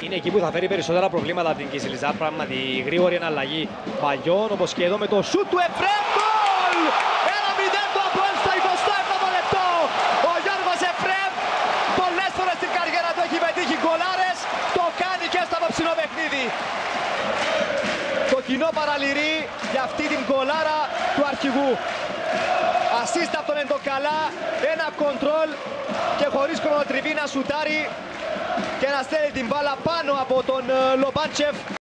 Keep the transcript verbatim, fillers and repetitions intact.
Είναι εκεί που θα φέρει περισσότερα προβλήματα από την Κισιλιζάρ, πράγματι γρήγορη εναλλαγή παλιών, όπως και εδώ με το σούτ του Εφρέμ. Γκολ! ένα μηδέν το Αποέλ στο εικοστό έβδομο λεπτό. Ο Γιώργος Εφρέμ πολλές φορές στην καριέρα του έχει πετύχει γκολάρες, το κάνει και στο απόψινό παιχνίδι. Το κοινό παραλυρεί για αυτή την γκολάρα του αρχηγού. Ασίστα από τον Εντοκαλά, ένα κοντρόλ και χωρίς χρονοτριβή να σουτάρει και να στέλνει την μπάλα πάνω από τον Λομπάντσεφ.